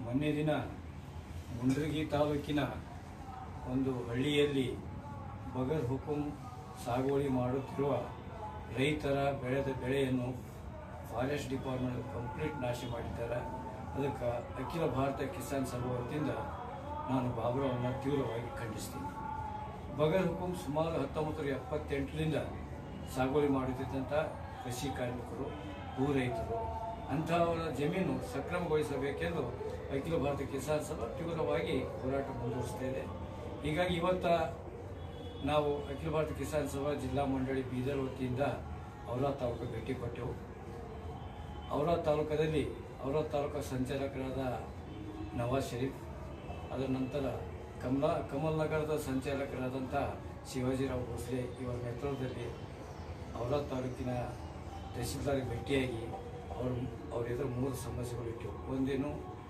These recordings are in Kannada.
ಮೊನ್ನೆ ದಿನ ಮುಂಡ್ರಿಗಿ ತಾಲೂಕಿನ ಒಂದು ಹಳ್ಳಿಯಲ್ಲಿ ಬಗರ್ ಹುಕುಂ ಸಾಗುವಳಿ ಮಾಡುತ್ತಿರುವ ರೈತರ ಬೆಳೆದ ಬೆಳೆಯನ್ನು ಫಾರೆಸ್ಟ್ ಡಿಪಾರ್ಟ್ಮೆಂಟ್ ಕಂಪ್ಲೀಟ್ ನಾಶ ಮಾಡಿದ್ದಾರೆ. ಅದಕ್ಕೆ ಅಖಿಲ ಭಾರತ ಕಿಸಾನ್ ಸಭಾ ವತಿಯಿಂದ ನಾನು ಬಾಬುರಾವ್ನ ತೀವ್ರವಾಗಿ ಖಂಡಿಸ್ತೀನಿ. ಬಗರ್ ಹುಕುಂ ಸುಮಾರು 1978ರಿಂದ ಸಾಗುವಳಿ ಮಾಡುತ್ತಿದ್ದಂಥ ಕೃಷಿ ಕಾರ್ಮಿಕರು, ಭೂ ರೈತರು, ಅಂಥವರ ಜಮೀನು ಸಕ್ರಮಗೊಳಿಸಬೇಕೆಂದು ಅಖಿಲ ಭಾರತ ಕಿಸಾನ್ ಸಭಾ ತೀವ್ರವಾಗಿ ಹೋರಾಟ ಮುಂದುವರಿಸ್ತಾ ಇದೆ. ಹೀಗಾಗಿ ಇವತ್ತು ನಾವು ಅಖಿಲ ಭಾರತ ಕಿಸಾನ್ ಸಭಾ ಜಿಲ್ಲಾ ಮಂಡಳಿ ಬೀದರ್ ವತಿಯಿಂದ ಔರಾದ್ ತಾಲೂಕು ಭೇಟಿ ಕೊಟ್ಟೆವು. ಔರಾದ್ ತಾಲೂಕದಲ್ಲಿ ಔರಾದ್ ತಾಲೂಕು ಸಂಚಾಲಕರಾದ ನವಾಜ್ ಶರೀಫ್, ಅದರ ನಂತರ ಕಮಲ್ ನಗರದ ಸಂಚಾಲಕರಾದಂಥ ಶಿವಾಜಿರಾವ್ ಭೋಸ್ಲೆ ಇವರ ನೇತೃತ್ವದಲ್ಲಿ ಔರಾದ್ ತಾಲೂಕಿನ ತಹಸೀಲ್ದಾರ್ಗೆ ಭೇಟಿಯಾಗಿ ಅವ್ರ ಎದುರು 3 ಸಮಸ್ಯೆಗಳು ಇಟ್ಟವು. ಒಂದೇನು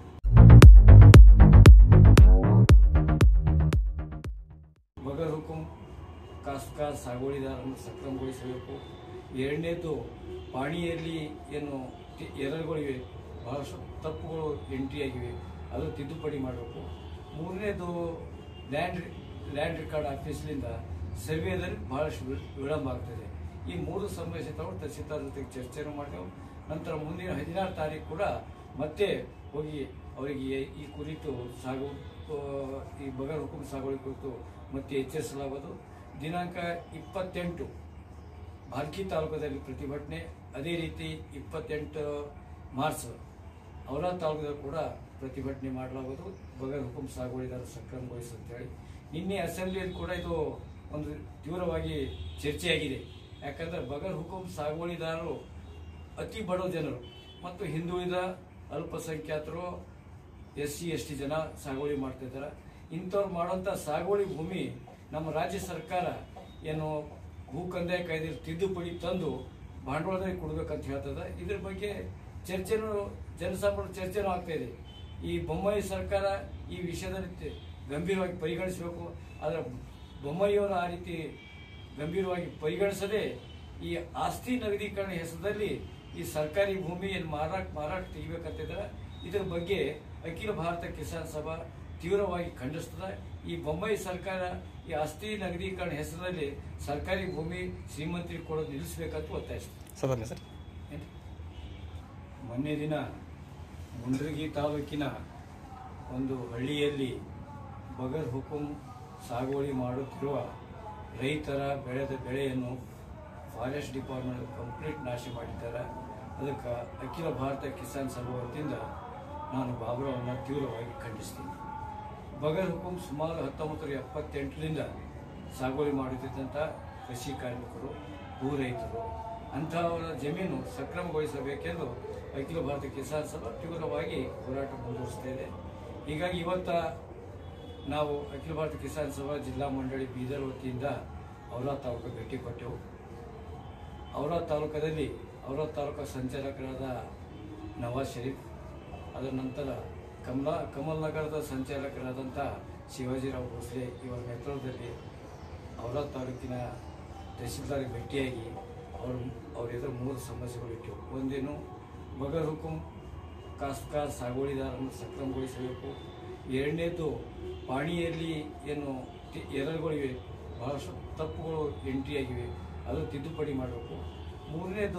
ಬಗರ್ ಹುಕುಂ ಕಾಸ್ಕಾರ್ ಸಾಗುವಳಿದಾರರನ್ನು ಸಕ್ರಮಗೊಳಿಸಬೇಕು. ಎರಡನೇದು ಪಾಣಿಯಲ್ಲಿ ಏನು ಎರರ್ಗಳಿವೆ, ಬಹಳಷ್ಟು ತಪ್ಪುಗಳು ಎಂಟ್ರಿ ಆಗಿವೆ, ಅದು ತಿದ್ದುಪಡಿ ಮಾಡಬೇಕು. ಮೂರನೇದು ಲ್ಯಾಂಡ್ ರೆಕಾರ್ಡ್ ಆಫೀಸ್ನಿಂದ ಸರ್ವೇದಲ್ಲಿ ಬಹಳಷ್ಟು ವಿಳಂಬ ಆಗ್ತದೆ. ಈ 3 ಸಮಸ್ಯೆ ತಗೊಂಡು ತಹಸೀಲ್ದಾರ್ ಜೊತೆಗೆ ಚರ್ಚೆಯನ್ನು ಮಾಡಿದೆವು. ನಂತರ ಮುಂದಿನ 16 ತಾರೀಕು ಕೂಡ ಮತ್ತೆ ಹೋಗಿ ಅವರಿಗೆ ಈ ಕುರಿತು ಈ ಬಗರ್ ಹುಕುಂ ಸಾಗುವಳಿ ಕುರಿತು ಮತ್ತೆ ಎಚ್ಚರಿಸಲಾಗುವುದು. ದಿನಾಂಕ 28 ಭಾಲ್ಕಿ ತಾಲೂಕದಲ್ಲಿ ಪ್ರತಿಭಟನೆ, ಅದೇ ರೀತಿ 28 ಮಾರ್ಚ್ ಔರಾದ್ ತಾಲೂಕದಲ್ಲಿ ಕೂಡ ಪ್ರತಿಭಟನೆ ಮಾಡಲಾಗುವುದು. ಬಗರ್ ಹುಕುಂ ಸಾಗುವಳಿದಾರ ಸಕ್ರಮಗೊಳಿಸಂತೇಳಿ ನಿನ್ನೆ ಅಸೆಂಬ್ಲಿಯಲ್ಲಿ ಕೂಡ ಇದು ಒಂದು ತೀವ್ರವಾಗಿ ಚರ್ಚೆಯಾಗಿದೆ. ಯಾಕಂದರೆ ಬಗರ್ ಹುಕುಂ ಸಾಗುವಳಿದಾರರು ಅತಿ ಬಡ ಜನರು ಮತ್ತು ಹಿಂದುಳಿದ ಅಲ್ಪಸಂಖ್ಯಾತರು, SC ST ಜನ ಸಾಗುವಳಿ ಮಾಡ್ತಿದ್ದಾರೆ. ಇಂಥವ್ರು ಮಾಡುವಂಥ ಸಾಗುವಳಿ ಭೂಮಿ ನಮ್ಮ ರಾಜ್ಯ ಸರ್ಕಾರ ಏನು ಭೂ ಕಂದಾಯ ಕಾಯ್ದೆಯಲ್ಲಿ ತಿದ್ದುಪಡಿ ತಂದು ಬಂಡವಾಳದಲ್ಲಿ ಕೊಡಬೇಕಂತ ಹೇಳ್ತದೆ. ಇದ್ರ ಬಗ್ಗೆ ಚರ್ಚೆನೂ ಜನಸಾಮಾನ್ಯ ಚರ್ಚೆನೂ ಆಗ್ತಾ ಇದೆ. ಈ ಬೊಮ್ಮಾಯಿ ಸರ್ಕಾರ ಈ ವಿಷಯದಲ್ಲಿ ಗಂಭೀರವಾಗಿ ಪರಿಗಣಿಸಬೇಕು. ಆದರೆ ಬೊಮ್ಮಾಯಿಯವರು ಆ ರೀತಿ ಗಂಭೀರವಾಗಿ ಪರಿಗಣಿಸದೆ ಈ ಆಸ್ತಿ ನಗದೀಕರಣ ಹೆಸರಲ್ಲಿ ಈ ಸರ್ಕಾರಿ ಭೂಮಿಯನ್ನು ಮಾರಾಟ ತೆಗಿಬೇಕಂತಿದ್ದಾರೆ. ಇದರ ಬಗ್ಗೆ ಅಖಿಲ ಭಾರತ ಕಿಸಾನ್ ಸಭಾ ತೀವ್ರವಾಗಿ ಖಂಡಿಸ್ತದೆ. ಈ ಬೊಮ್ಮಾಯಿ ಸರ್ಕಾರ ಈ ಆಸ್ತಿ ನಗದೀಕರಣ ಹೆಸರಲ್ಲಿ ಸರ್ಕಾರಿ ಭೂಮಿ ಶ್ರೀಮಂತರಿಗೆ ಕೊಡೋದು ನಿಲ್ಲಿಸಬೇಕಂತ ಒತ್ತಾಯಿಸ್ತದೆ. ಮೊನ್ನೆ ದಿನ ಮುಂಡ್ರಿಗಿ ತಾಲೂಕಿನ ಒಂದು ಹಳ್ಳಿಯಲ್ಲಿ ಬಗರ್ ಹುಕುಂ ಸಾಗುವಳಿ ಮಾಡುತ್ತಿರುವ ರೈತರ ಬೆಳೆದ ಬೆಳೆಯನ್ನು ಫಾರೆಸ್ಟ್ ಡಿಪಾರ್ಟ್ಮೆಂಟ್ ಕಂಪ್ಲೀಟ್ ನಾಶ ಮಾಡಿದ್ದಾರೆ. ಅದಕ್ಕೆ ಅಖಿಲ ಭಾರತ ಕಿಸಾನ್ ಸಭಾ ವತಿಯಿಂದ ನಾನು ಬಾಬುರಾವ್ನ ತೀವ್ರವಾಗಿ ಖಂಡಿಸ್ತೀನಿ. ಬಗರ್ ಹುಕುಂ ಸುಮಾರು 1978ರಿಂದ ಸಾಗುವಳಿ ಮಾಡುತ್ತಿದ್ದಂಥ ಕೃಷಿ ಕಾರ್ಮಿಕರು, ಭೂ ರೈತರು, ಅಂಥವರ ಜಮೀನು ಸಕ್ರಮಗೊಳಿಸಬೇಕೆಂದು ಅಖಿಲ ಭಾರತ ಕಿಸಾನ್ ಸಭಾ ತೀವ್ರವಾಗಿ ಹೋರಾಟ ಮುಂದುವರಿಸ್ತಾ ಇದೆ. ಹೀಗಾಗಿ ಇವತ್ತು ನಾವು ಅಖಿಲ ಭಾರತ ಕಿಸಾನ್ ಸಭಾ ಜಿಲ್ಲಾ ಮಂಡಳಿ ಬೀದರ್ ವತಿಯಿಂದ ಔರಾದ್ ತಾಲೂಕು ಭೇಟಿ ಕೊಟ್ಟೆವು. ಔರಾದ್ ತಾಲೂಕದಲ್ಲಿ ಔರಾದ್ ತಾಲೂಕು ಸಂಚಾಲಕರಾದ ನವಾಜ್ ಶರೀಫ್, ಅದರ ನಂತರ ಕಮಲ್ ನಗರದ ಸಂಚಾಲಕರಾದಂಥ ಶಿವಾಜಿರಾವ್ ಭೋಸ್ಲೆ ಇವರ ನೇತೃತ್ವದಲ್ಲಿ ಔರಾದ್ ತಾಲೂಕಿನ ತಹಸೀಲ್ದಾರ್ಗೆ ಭೇಟಿಯಾಗಿ ಅವ್ರ ಎದುರು 3 ಸಮಸ್ಯೆಗಳು ಇಟ್ಟವು. ಒಂದೇನು ಬಗರ್ ಹುಕುಂ ಕಾಸ್ಕಾರ್ ಸಾಗುವಳಿದಾರರನ್ನು ಸಕ್ರಮಗೊಳಿಸಬೇಕು. ಎರಡನೇದು ಪಾಣಿಯಲ್ಲಿ ಏನು ಎರರ್ಗಳಿವೆ, ಬಹಳಷ್ಟು ತಪ್ಪುಗಳು ಎಂಟ್ರಿ ಆಗಿವೆ, ಅದು ತಿದ್ದುಪಡಿ ಮಾಡಬೇಕು. ಮೂರನೇದು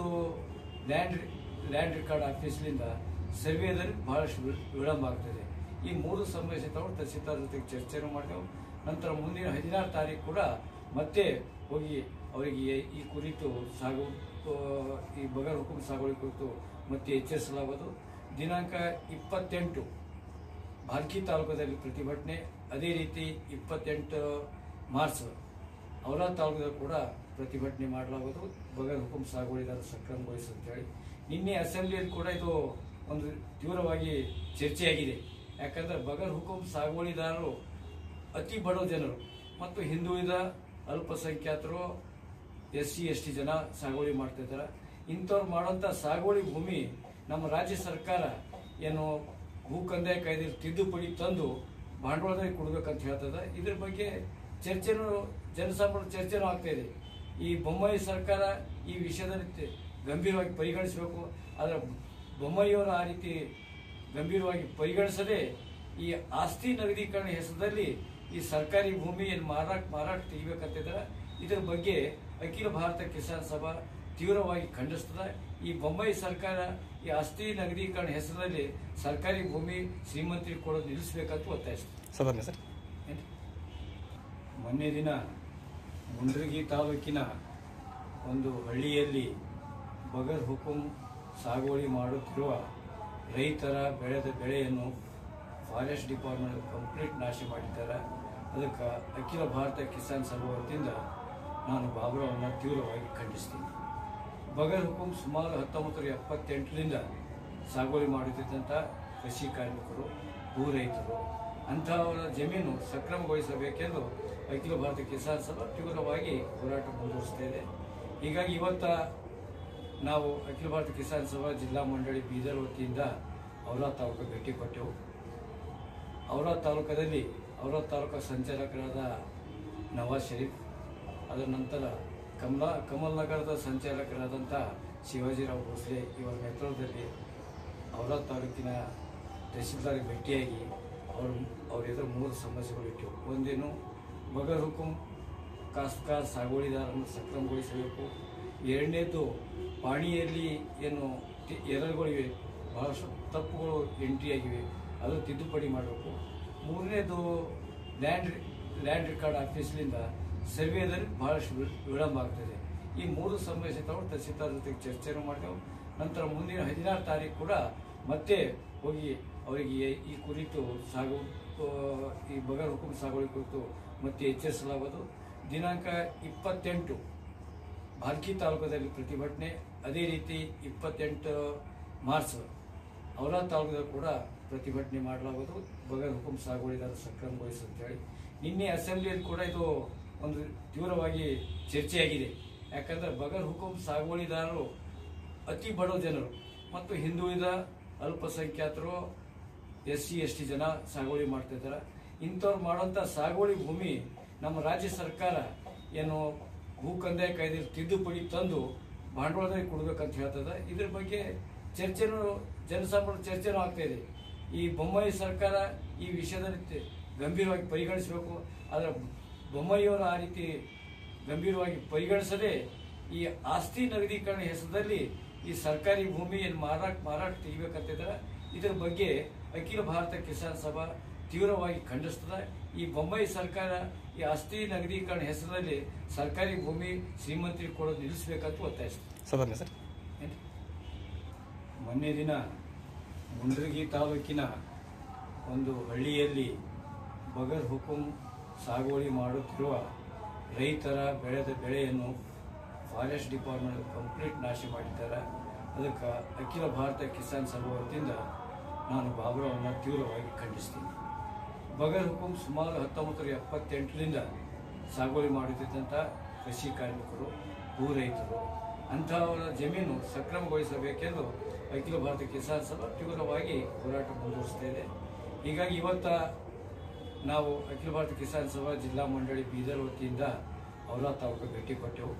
ಲ್ಯಾಂಡ್ ರೆಕಾರ್ಡ್ ಆಫೀಸ್ನಿಂದ ಸರ್ವೇದಲ್ಲಿ ಬಹಳಷ್ಟು ವಿಳಂಬ ಆಗ್ತದೆ. ಈ 3 ಸಮಸ್ಯೆ ತಗೊಂಡು ತಹಸೀಲ್ದಾರ್ ಜೊತೆಗೆ ಚರ್ಚೆಯನ್ನು ಮಾಡಿದೆವು. ನಂತರ ಮುಂದಿನ 16 ತಾರೀಕು ಕೂಡ ಮತ್ತೆ ಹೋಗಿ ಅವರಿಗೆ ಈ ಕುರಿತು ಈ ಬಗರ್ ಹುಕುಂ ಸಾಗುವಳಿ ಕುರಿತು ಮತ್ತೆ ಎಚ್ಚರಿಸಲಾಗುವುದು. ದಿನಾಂಕ 28 ಭಾಲ್ಕಿ ತಾಲೂಕದಲ್ಲಿ ಪ್ರತಿಭಟನೆ, ಅದೇ ರೀತಿ 28 ಮಾರ್ಚ್ ಔರಾದ್ ತಾಲೂಕದಲ್ಲಿ ಕೂಡ ಪ್ರತಿಭಟನೆ ಮಾಡಲಾಗುವುದು. ಬಗರ್ ಹುಕುಂ ಸಾಗುವಳಿದಾರ ಸಕ್ರಮಗೊಳಿಸಂತೇಳಿ ನಿನ್ನೆ ಅಸೆಂಬ್ಲಿಯಲ್ಲಿ ಕೂಡ ಇದು ಒಂದು ತೀವ್ರವಾಗಿ ಚರ್ಚೆಯಾಗಿದೆ. ಯಾಕಂದರೆ ಬಗರ್ ಹುಕುಂ ಸಾಗುವಳಿದಾರರು ಅತಿ ಬಡ ಜನರು ಮತ್ತು ಹಿಂದುಳಿದ ಅಲ್ಪಸಂಖ್ಯಾತರು, SC ST ಜನ ಸಾಗುವಳಿ ಮಾಡ್ತಿದ್ದಾರೆ. ಇಂಥವ್ರು ಮಾಡುವಂಥ ಸಾಗುವಳಿ ಭೂಮಿ ನಮ್ಮ ರಾಜ್ಯ ಸರ್ಕಾರ ಏನು ಭೂ ಕಂದಾಯ ಕಾಯ್ದೆಯಲ್ಲಿ ತಿದ್ದುಪಡಿ ತಂದು ಬಂಡವಾಳದಲ್ಲಿ ಕೊಡಬೇಕಂತ ಹೇಳ್ತದೆ. ಇದ್ರ ಬಗ್ಗೆ ಚರ್ಚೆನೂ ಜನಸಾಮಾನ್ಯ ಚರ್ಚೆನೂ ಆಗ್ತಾ ಇದೆ. ಈ ಬೊಮ್ಮಾಯಿ ಸರ್ಕಾರ ಈ ವಿಷಯದಲ್ಲಿ ಗಂಭೀರವಾಗಿ ಪರಿಗಣಿಸಬೇಕು. ಆದರೆ ಬೊಮ್ಮಾಯಿಯವರು ಆ ರೀತಿ ಗಂಭೀರವಾಗಿ ಪರಿಗಣಿಸದೆ ಈ ಆಸ್ತಿ ನಗದೀಕರಣ ಹೆಸರಲ್ಲಿ ಈ ಸರ್ಕಾರಿ ಭೂಮಿ ಏನು ಮಾರಾಟ ತೆಗಿಬೇಕಂತಿದ್ದಾರೆ. ಇದರ ಬಗ್ಗೆ ಅಖಿಲ ಭಾರತ ಕಿಸಾನ್ ಸಭಾ ತೀವ್ರವಾಗಿ ಖಂಡಿಸ್ತದೆ. ಈ ಬೊಮ್ಮಾಯಿ ಸರ್ಕಾರ ಈ ಆಸ್ತಿ ನಗದೀಕರಣ ಹೆಸರಲ್ಲಿ ಸರ್ಕಾರಿ ಭೂಮಿ ಶ್ರೀಮಂತರಿಗೆ ಕೊಡೋದು ನಿಲ್ಲಿಸಬೇಕಂತ ಒತ್ತಾಯಿಸ್ತದೆ. ಸರ್, ಮೊನ್ನೆ ದಿನ ಮುಂಡ್ರಗಿ ತಾಲೂಕಿನ ಒಂದು ಹಳ್ಳಿಯಲ್ಲಿ ಬಗರ್ ಹುಕುಂ ಸಾಗುವಳಿ ಮಾಡುತ್ತಿರುವ ರೈತರ ಬೆಳೆದ ಬೆಳೆಯನ್ನು ಫಾರೆಸ್ಟ್ ಡಿಪಾರ್ಟ್ಮೆಂಟ್ ಕಂಪ್ಲೀಟ್ ನಾಶ ಮಾಡಿದ್ದಾರೆ. ಅದಕ್ಕೆ ಅಖಿಲ ಭಾರತ ಕಿಸಾನ್ ಸಭಾ ವತಿಯಿಂದ ನಾನು ಬಾಬುರವನ್ನು ತೀವ್ರವಾಗಿ ಖಂಡಿಸ್ತೀನಿ. ಬಗರ್ ಹುಕುಂ ಸುಮಾರು 1978ರಿಂದ ಸಾಗುವಳಿ ಮಾಡುತ್ತಿದ್ದಂಥ ಕೃಷಿ ಕಾರ್ಮಿಕರು, ಭೂ ರೈತರು, ಅಂಥವರ ಜಮೀನು ಸಕ್ರಮಗೊಳಿಸಬೇಕೆಂದು ಅಖಿಲ ಭಾರತ ಕಿಸಾನ್ ಸಭಾ ತೀವ್ರವಾಗಿ ಹೋರಾಟ ಮುಂದುವರಿಸ್ತಾ ಇದೆ. ಹೀಗಾಗಿ ಇವತ್ತು ನಾವು ಅಖಿಲ ಭಾರತ ಕಿಸಾನ್ ಸಭಾ ಜಿಲ್ಲಾ ಮಂಡಳಿ ಬೀದರ್ ವತಿಯಿಂದ ಔರಾದ್ ತಾಲೂಕು ಭೇಟಿ ಕೊಟ್ಟೆವು. ಔರಾದ್ ತಾಲೂಕದಲ್ಲಿ ಔರಾದ್ ತಾಲೂಕು ಸಂಚಾಲಕರಾದ ನವಾಜ್ ಶರೀಫ್, ಅದರ ನಂತರ ಕಮಲ್ ನಗರದ ಸಂಚಾಲಕರಾದಂಥ ಶಿವಾಜಿರಾವ್ ಭೋಸ್ಲೆ ಇವರ ನೇತೃತ್ವದಲ್ಲಿ ಔರಾದ್ ತಾಲೂಕಿನ ತಹಸೀಲ್ದಾರ್ಗೆ ಭೇಟಿಯಾಗಿ ಅವ್ರ ಎದುರು 3 ಸಮಸ್ಯೆಗಳು ಇಟ್ಟವು. ಒಂದೇನು ಬಗರ್ ಹುಕುಂ ಕಾಸ್ತ್ಕಾರ್ ಸಾಗುವಳಿದಾರರನ್ನು ಸಕ್ರಮಗೊಳಿಸಬೇಕು. ಎರಡನೇದು ಪಾಣಿಯಲ್ಲಿ ಏನು ಎರರುಗಳಿವೆ, ಬಹಳಷ್ಟು ತಪ್ಪುಗಳು ಎಂಟ್ರಿ ಆಗಿವೆ, ಅದು ತಿದ್ದುಪಡಿ ಮಾಡಬೇಕು. ಮೂರನೇದು ಲ್ಯಾಂಡ್ ರೆಕಾರ್ಡ್ ಆಫೀಸ್ನಿಂದ ಸರ್ವೇದಲ್ಲಿ ಬಹಳಷ್ಟು ವಿಳಂಬ ಆಗ್ತದೆ. ಈ 3 ಸಮಸ್ಯೆ ತಗೊಂಡು ತಹಸೀಲ್ದಾರ್ ಜೊತೆಗೆ ಚರ್ಚೆನೂ ಮಾಡಿದೆವು. ನಂತರ ಮುಂದಿನ 16 ತಾರೀಕು ಕೂಡ ಮತ್ತೆ ಹೋಗಿ ಅವರಿಗೆ ಈ ಕುರಿತು ಈ ಬಗರ್ ಹುಕುಂ ಸಾಗುವಳಿ ಕುರಿತು ಮತ್ತೆ ಎಚ್ಚರಿಸಲಾಗುವುದು. ದಿನಾಂಕ 28 ಭಾಲ್ಕಿ ತಾಲೂಕದಲ್ಲಿ ಪ್ರತಿಭಟನೆ, ಅದೇ ರೀತಿ 28 ಮಾರ್ಚ್ ಔರಾದ್ ತಾಲೂಕದಲ್ಲಿ ಕೂಡ ಪ್ರತಿಭಟನೆ ಮಾಡಲಾಗುವುದು. ಬಗರ್ ಹುಕುಂ ಸಾಗುವಳಿದಾರ ಸಕ್ರಮಗೊಳಿಸಂತೇಳಿ ನಿನ್ನೆ ಅಸೆಂಬ್ಲಿಯಲ್ಲಿ ಕೂಡ ಇದು ಒಂದು ತೀವ್ರವಾಗಿ ಚರ್ಚೆಯಾಗಿದೆ. ಯಾಕಂದರೆ ಬಗರ್ ಹುಕುಂ ಸಾಗುವಳಿದಾರರು ಅತಿ ಬಡ ಜನರು ಮತ್ತು ಹಿಂದುಳಿದ ಅಲ್ಪಸಂಖ್ಯಾತರು, SC ST ಜನ ಸಾಗುವಳಿ ಮಾಡ್ತಿದ್ದಾರೆ. ಇಂಥವ್ರು ಮಾಡುವಂಥ ಸಾಗುವಳಿ ಭೂಮಿ ನಮ್ಮ ರಾಜ್ಯ ಸರ್ಕಾರ ಏನು ಭೂ ಕಂದಾಯ ಕಾಯ್ದೆಯಲ್ಲಿ ತಿದ್ದುಪಡಿ ತಂದು ಬಂಡವಾಳದಲ್ಲಿ ಕೊಡಬೇಕಂತ ಹೇಳ್ತದೆ. ಇದ್ರ ಬಗ್ಗೆ ಚರ್ಚೆನೂ ಜನಸಾಮಾನ್ಯ ಚರ್ಚೆನೂ ಆಗ್ತಾ ಇದೆ. ಈ ಬೊಮ್ಮಾಯಿ ಸರ್ಕಾರ ಈ ವಿಷಯದಲ್ಲಿ ಗಂಭೀರವಾಗಿ ಪರಿಗಣಿಸಬೇಕು. ಆದರೆ ಬೊಮ್ಮಾಯಿಯವರು ಆ ರೀತಿ ಗಂಭೀರವಾಗಿ ಪರಿಗಣಿಸದೆ ಈ ಆಸ್ತಿ ನಗದೀಕರಣ ಹೆಸರಲ್ಲಿ ಈ ಸರ್ಕಾರಿ ಭೂಮಿ ಏನು ಮಾರಾಟ ತೆಗಿಬೇಕಂತಿದ್ದಾರೆ. ಇದರ ಬಗ್ಗೆ ಅಖಿಲ ಭಾರತ ಕಿಸಾನ್ ಸಭಾ ತೀವ್ರವಾಗಿ ಖಂಡಿಸ್ತದೆ. ಈ ಬೊಮ್ಮಾಯಿ ಸರ್ಕಾರ ಈ ಆಸ್ತಿ ನಗದೀಕರಣ ಹೆಸರಲ್ಲಿ ಸರ್ಕಾರಿ ಭೂಮಿ ಶ್ರೀಮಂತರಿಗೆ ಕೊಡೋದು ನಿಲ್ಲಿಸಬೇಕಂತ ಒತ್ತಾಯಿಸ್ತದೆ. ಸರ್, ಮೊನ್ನೆ ದಿನ ಮುಂಡ್ರಗಿ ತಾಲೂಕಿನ ಒಂದು ಹಳ್ಳಿಯಲ್ಲಿ ಬಗರ್ ಹುಕುಂ ಸಾಗುವಳಿ ಮಾಡುತ್ತಿರುವ ರೈತರ ಬೆಳೆದ ಬೆಳೆಯನ್ನು ಫಾರೆಸ್ಟ್ ಡಿಪಾರ್ಟ್ಮೆಂಟ್ ಕಂಪ್ಲೀಟ್ ನಾಶ ಮಾಡಿದ್ದಾರೆ. ಅದಕ್ಕೆ ಅಖಿಲ ಭಾರತ ಕಿಸಾನ್ ಸಭಾ ವತಿಯಿಂದ ನಾನು ಬಾಬುರವನ್ನು ತೀವ್ರವಾಗಿ ಖಂಡಿಸ್ತೀನಿ. ಬಗರ್ ಹುಕುಂ ಸುಮಾರು 1978ರಿಂದ ಸಾಗುವಳಿ ಮಾಡುತ್ತಿದ್ದಂಥ ಕೃಷಿ ಕಾರ್ಮಿಕರು, ಭೂ ರೈತರು, ಅಂಥವರ ಜಮೀನು ಸಕ್ರಮಗೊಳಿಸಬೇಕೆಂದು ಅಖಿಲ ಭಾರತ ಕಿಸಾನ್ ಸಭಾ ತೀವ್ರವಾಗಿ ಹೋರಾಟ ಮುಂದುವರಿಸ್ತಾ ಇದೆ. ಹೀಗಾಗಿ ಇವತ್ತು ನಾವು ಅಖಿಲ ಭಾರತ ಕಿಸಾನ್ ಸಭಾ ಜಿಲ್ಲಾ ಮಂಡಳಿ ಬೀದರ್ ವತಿಯಿಂದ ಔರಾದ್ ತಾಲೂಕು ಭೇಟಿ ಕೊಟ್ಟೆವು.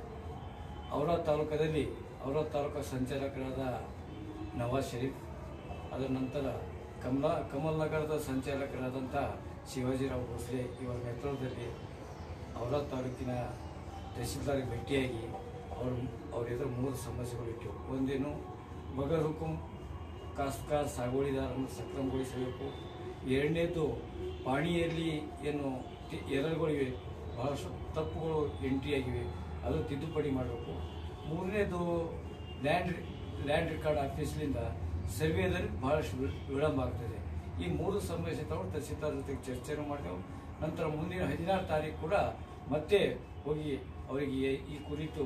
ಔರಾದ್ ತಾಲೂಕದಲ್ಲಿ ಔರಾದ್ ತಾಲೂಕು ಸಂಚಾಲಕರಾದ ನವಾಜ್ ಶರೀಫ್, ಅದರ ನಂತರ ಕಮಲ್ ನಗರದ ಸಂಚಾಲಕರಾದಂಥ ಶಿವಾಜಿರಾವ್ ಭೋಸ್ಲೆ ಇವರ ನೇತೃತ್ವದಲ್ಲಿ ಔರಾದ್ ತಾಲೂಕಿನ ತಹಸೀಲ್ದಾರ್ಗೆ ಭೇಟಿಯಾಗಿ ಅವ್ರ ಎದುರು 3 ಸಮಸ್ಯೆಗಳು ಇಟ್ಟವು. ಒಂದೇನು ಬಗರ್ ಹುಕುಂ ಕಾಸ್ತ್ಕಾರ್ ಸಾಗುವಳಿದಾರರನ್ನು ಸಕ್ರಮಗೊಳಿಸಬೇಕು. ಎರಡನೇದು ಪಾಣಿಯಲ್ಲಿ ಏನು ಎರರುಗಳಿವೆ, ಬಹಳಷ್ಟು ತಪ್ಪುಗಳು ಎಂಟ್ರಿ ಆಗಿವೆ, ಅದು ತಿದ್ದುಪಡಿ ಮಾಡಬೇಕು. ಮೂರನೇದು ಲ್ಯಾಂಡ್ ರೆಕಾರ್ಡ್ ಆಫೀಸ್ನಿಂದ ಸರ್ವೇದಲ್ಲಿ ಬಹಳಷ್ಟು ವಿಳಂಬ ಆಗ್ತದೆ. ಈ 3 ಸಮಸ್ಯೆ ತಗೊಂಡು ತಹಸೀಲ್ದಾರ್ ಜೊತೆಗೆ ಚರ್ಚೆನೂ ಮಾಡಿದೆವು. ನಂತರ ಮುಂದಿನ 16 ತಾರೀಕು ಕೂಡ ಮತ್ತೆ ಹೋಗಿ ಅವರಿಗೆ ಈ ಕುರಿತು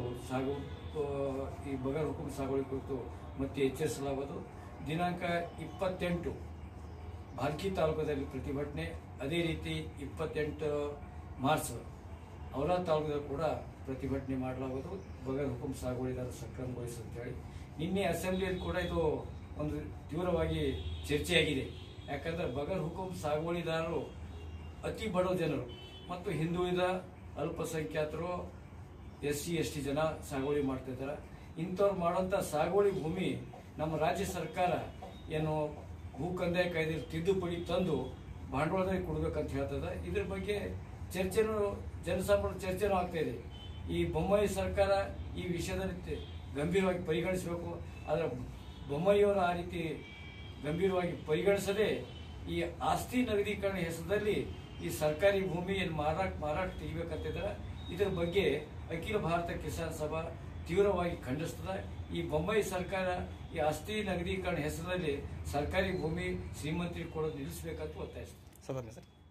ಈ ಬಗರ್ ಹುಕುಂ ಸಾಗುವಳಿ ಕುರಿತು ಮತ್ತೆ ಎಚ್ಚರಿಸಲಾಗುವುದು. ದಿನಾಂಕ 28 ಭಾಲ್ಕಿ ತಾಲೂಕದಲ್ಲಿ ಪ್ರತಿಭಟನೆ, ಅದೇ ರೀತಿ 28 ಮಾರ್ಚ್ ಔರಾದ್ ತಾಲೂಕದಲ್ಲಿ ಕೂಡ ಪ್ರತಿಭಟನೆ ಮಾಡಲಾಗುವುದು. ಬಗರ್ ಹುಕುಂ ಸಾಗುವಳಿದಾರ ಸಕ್ರಮಗೊಳಿಸಂತೇಳಿ ನಿನ್ನೆ ಅಸೆಂಬ್ಲಿಯಲ್ಲಿ ಕೂಡ ಇದು ಒಂದು ತೀವ್ರವಾಗಿ ಚರ್ಚೆಯಾಗಿದೆ. ಯಾಕಂದರೆ ಬಗರ್ ಹುಕುಂ ಸಾಗುವಳಿದಾರರು ಅತಿ ಬಡ ಜನರು ಮತ್ತು ಹಿಂದುಳಿದ ಅಲ್ಪಸಂಖ್ಯಾತರು, SC ST ಜನ ಸಾಗುವಳಿ ಮಾಡ್ತಿದ್ದಾರೆ. ಇಂಥವ್ರು ಮಾಡುವಂಥ ಸಾಗುವಳಿ ಭೂಮಿ ನಮ್ಮ ರಾಜ್ಯ ಸರ್ಕಾರ ಏನು ಭೂ ಕಂದಾಯ ಕಾಯ್ದೆ ತಿದ್ದುಪಡಿ ತಂದು ಬಂಡವಾಳದಲ್ಲಿ ಕೊಡಬೇಕಂತ ಹೇಳ್ತದೆ. ಇದ್ರ ಬಗ್ಗೆ ಚರ್ಚೆನೂ ಜನಸಾಮಾನ್ಯ ಚರ್ಚೆನೂ ಆಗ್ತಾ ಇದೆ. ಈ ಬೊಮ್ಮಾಯಿ ಸರ್ಕಾರ ಈ ವಿಷಯದಲ್ಲಿ ಗಂಭೀರವಾಗಿ ಪರಿಗಣಿಸಬೇಕು. ಆದರೆ ಬೊಮ್ಮಾಯಿಯವರು ಆ ರೀತಿ ಗಂಭೀರವಾಗಿ ಪರಿಗಣಿಸದೆ ಈ ಆಸ್ತಿ ನಗದೀಕರಣ ಹೆಸರಲ್ಲಿ ಈ ಸರ್ಕಾರಿ ಭೂಮಿಯನ್ನು ಮಾರಾಟ ತೆಗಿಬೇಕಂತಿದ್ದಾರೆ. ಇದರ ಬಗ್ಗೆ ಅಖಿಲ ಭಾರತ ಕಿಸಾನ್ ಸಭಾ ತೀವ್ರವಾಗಿ ಖಂಡಿಸ್ತದೆ. ಈ ಬೊಮ್ಮಾಯಿ ಸರ್ಕಾರ ಈ ಆಸ್ತಿ ನಗದೀಕರಣ ಹೆಸರಲ್ಲಿ ಸರ್ಕಾರಿ ಭೂಮಿ ಶ್ರೀಮಂತರಿಗೆ ಕೊಡೋದು ನಿಲ್ಲಿಸಬೇಕಂತ ಒತ್ತಾಯಿಸ್ತದೆ.